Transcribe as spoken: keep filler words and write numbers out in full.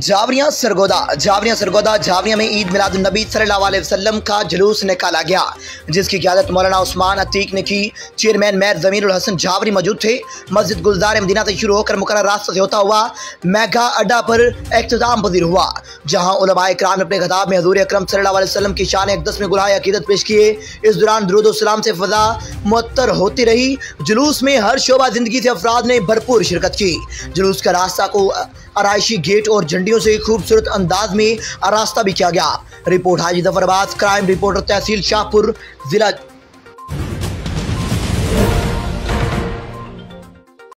जहवारियां सरगोदा जहवारियां सरगोदा जहवारियां में ईद मिलाद उन नबी सल्लल्लाहु अलैहि वसल्लम का जुलूस निकाला गया, जिसकी क़ियादत मौलाना उस्मान अतीक ने की। चेयरमैन मेयर ज़मीरुल हसन जहवारी मौजूद थे। मस्जिद गुलजार मदीना से शुरू होकर मुकर्रर रास्ते से होता हुआ मेगा अड्डा पर इख्तिताम पजीर हुआ, जहाँ उलमाए किराम ने अपने खिताब में हज़ूर अकरम सल्लल्लाहु अलैहि वसल्लम की शान अक़दस में गुलाए अक़ीदत पेश किए। इस दौरान दुरूद व सलाम से फ़ज़ा मुअत्तर होती रही। जुलूस में हर शोबा ज़िंदगी से अफराद ने भरपूर शिरकत की। जुलूस का रास्ता को आराइशी गेट और झंडियों से खूबसूरत अंदाज में आरास्ता भी किया गया। Report Haji Zafar, crime reporter, तहसील शाहपुर, जिला